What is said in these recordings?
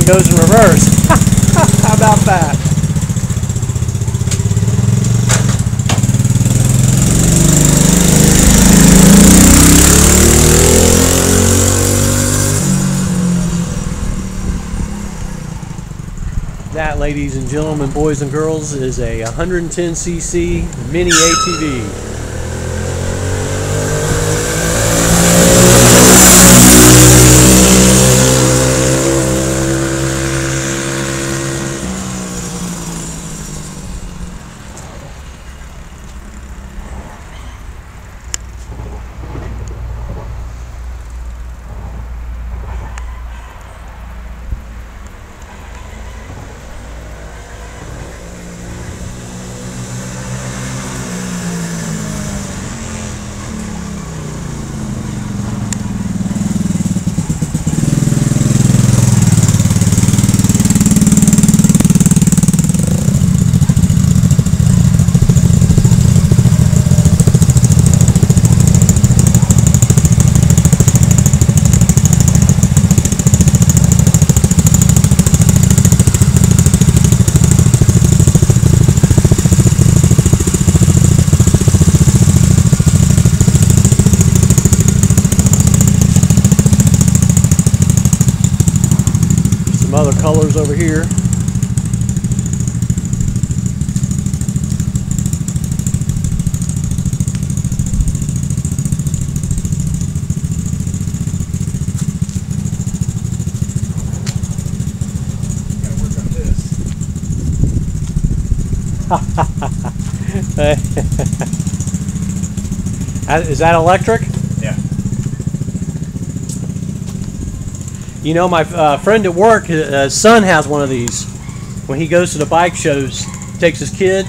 goes in reverse. How about that? That, ladies and gentlemen, boys and girls, is a 110cc mini ATV. Other colors over here. Gotta work on this. Is that electric? Yeah. You know, my friend at work, his son has one of these. When he goes to the bike shows, takes his kid,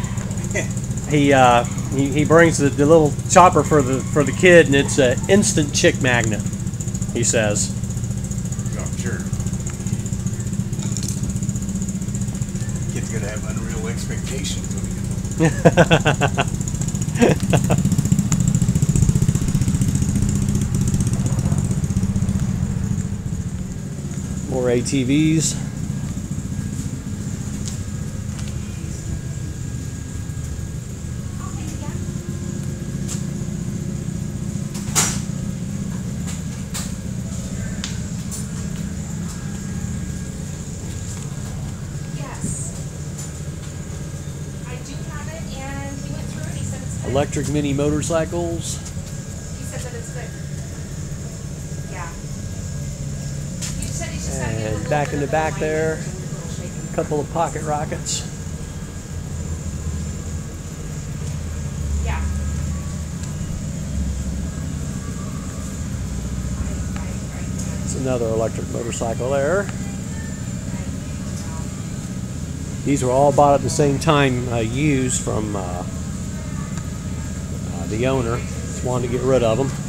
he brings the little chopper for the kid, and it's an instant chick magnet, he says. Oh, sure. Kid's gonna have unreal expectations when he gets home. More ATVs. Electric mini motorcycles. He said that it's good. Yeah. You said he's just And back in the back there, a couple of pocket rockets. Yeah. It's another electric motorcycle there. These were all bought at the same time, used from the owner. Just wanted to get rid of them.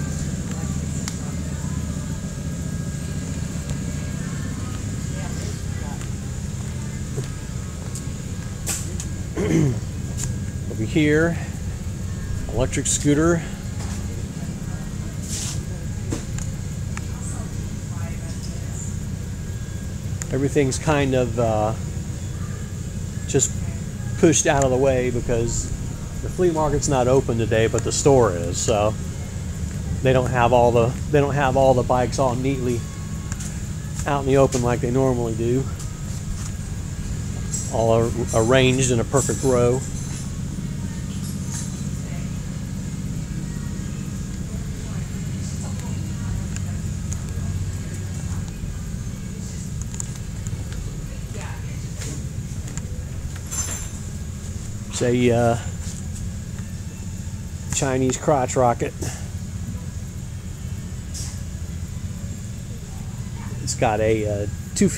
Over here, electric scooter. Everything's kind of just pushed out of the way because the flea market's not open today, but the store is, so they don't have all the bikes all neatly out in the open like they normally do, all arranged in a perfect row. It's a Chinese crotch rocket. It's got a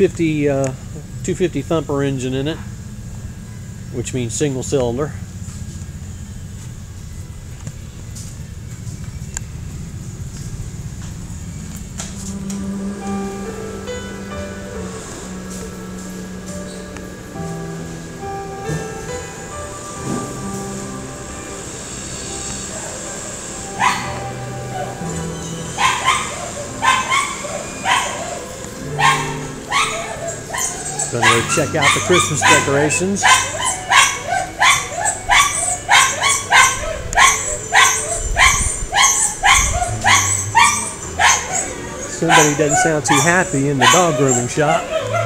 250 thumper engine in it, which means single cylinder. Gonna go check out the Christmas decorations. Somebody doesn't sound too happy in the dog grooming shop.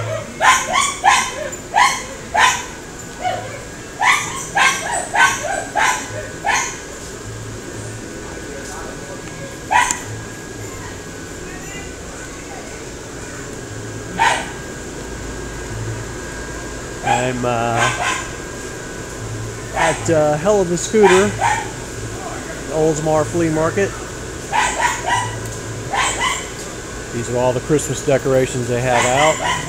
I'm at Hell of a Scooter, Oldsmar Flea Market. These are all the Christmas decorations they have out.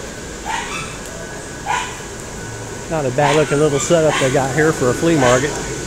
Not a bad looking little setup they got here for a flea market.